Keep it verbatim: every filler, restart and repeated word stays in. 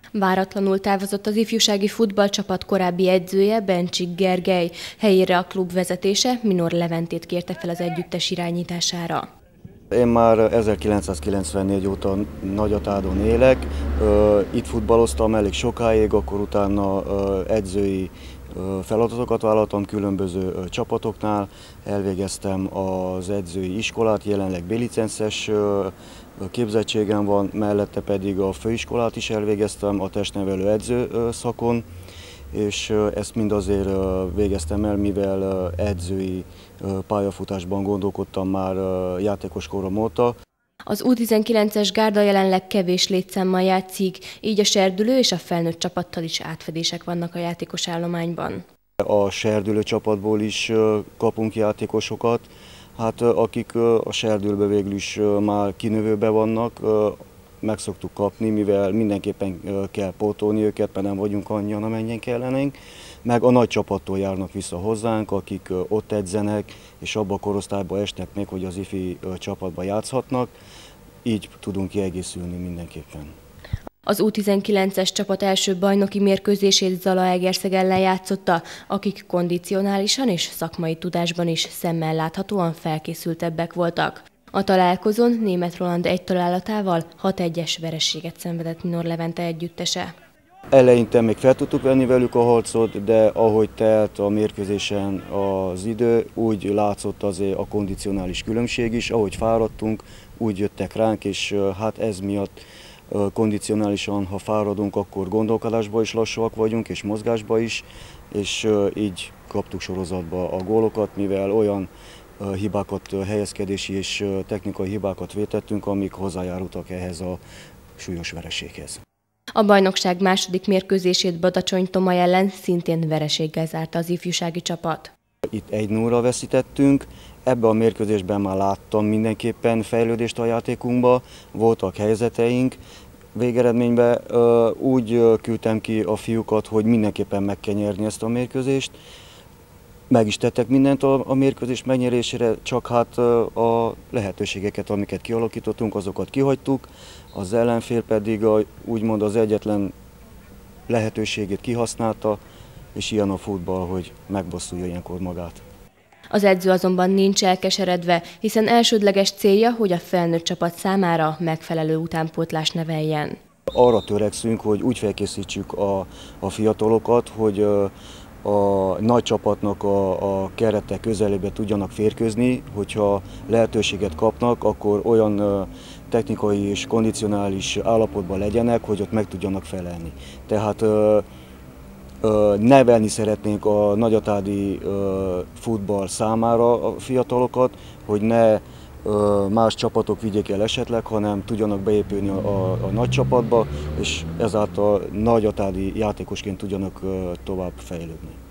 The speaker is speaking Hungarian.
Váratlanul távozott az ifjúsági futballcsapat korábbi edzője, Bencsik Gergely. Helyére a klub vezetése Minor Leventét kérte fel az együttes irányítására. Én már ezerkilencszázkilencvennégy óta Nagyatádon élek, itt futballoztam elég sokáig, akkor utána edzői feladatokat vállaltam különböző csapatoknál, elvégeztem az edzői iskolát, jelenleg B-licences képzettségem van, mellette pedig a főiskolát is elvégeztem a testnevelő edző szakon, és ezt mind azért végeztem el, mivel edzői pályafutásban gondolkodtam már játékos korom óta. Az U tizenkilences gárda jelenleg kevés létszámmal játszik, így a serdülő és a felnőtt csapattal is átfedések vannak a játékos állományban. A serdülő csapatból is kapunk játékosokat, hát akik a serdülőbe végül is már kinövőbe vannak, meg szoktuk kapni, mivel mindenképpen kell pótolni őket, mert nem vagyunk annyian, amennyien kellenénk. Meg a nagy csapattól járnak vissza hozzánk, akik ott edzenek, és abba a korosztályba esnek még, hogy az ifi csapatba játszhatnak. Így tudunk kiegészülni mindenképpen. Az U tizenkilences csapat első bajnoki mérkőzését Zalaegerszeg ellen játszotta, akik kondicionálisan és szakmai tudásban is szemmel láthatóan felkészültebbek voltak. A találkozón Németh Roland egy találatával hat egyes vereséget szenvedett Minor Levente együttese. Eleinte még fel tudtuk venni velük a harcot, de ahogy telt a mérkőzésen az idő, úgy látszott azért a kondicionális különbség is, ahogy fáradtunk, úgy jöttek ránk, és hát ez miatt kondicionálisan, ha fáradunk, akkor gondolkodásban is lassúak vagyunk, és mozgásban is, és így kaptuk sorozatba a gólokat, mivel olyan hibákat, helyezkedési és technikai hibákat vétettünk, amik hozzájárultak ehhez a súlyos vereséghez. A bajnokság második mérkőzését Badacsony-Tomaj ellen szintén vereséggel zárta az ifjúsági csapat. Itt egy nullra veszítettünk, ebben a mérkőzésben már láttam mindenképpen fejlődést a játékunkba, voltak helyzeteink. Végeredményben úgy küldtem ki a fiúkat, hogy mindenképpen meg kell nyerni ezt a mérkőzést. Meg is tettek mindent a mérkőzés megnyerésére, csak hát a lehetőségeket, amiket kialakítottunk, azokat kihagytuk. Az ellenfél pedig a, úgymond az egyetlen lehetőségét kihasználta, és ilyen a futball, hogy megbosszulja ilyenkor magát. Az edző azonban nincs elkeseredve, hiszen elsődleges célja, hogy a felnőtt csapat számára megfelelő utánpótlást neveljen. Arra törekszünk, hogy úgy felkészítsük a, a fiatalokat, hogy a nagy csapatnak a, a kerete közelébe tudjanak férkőzni, hogyha lehetőséget kapnak, akkor olyan technikai és kondicionális állapotban legyenek, hogy ott meg tudjanak felelni. Tehát ö, ö, nevelni szeretnénk a nagyatádi ö, futball számára a fiatalokat, hogy ne ö, más csapatok vigyék el esetleg, hanem tudjanak beépülni a, a, a nagy csapatba, és ezáltal nagyatádi játékosként tudjanak ö, tovább fejlődni.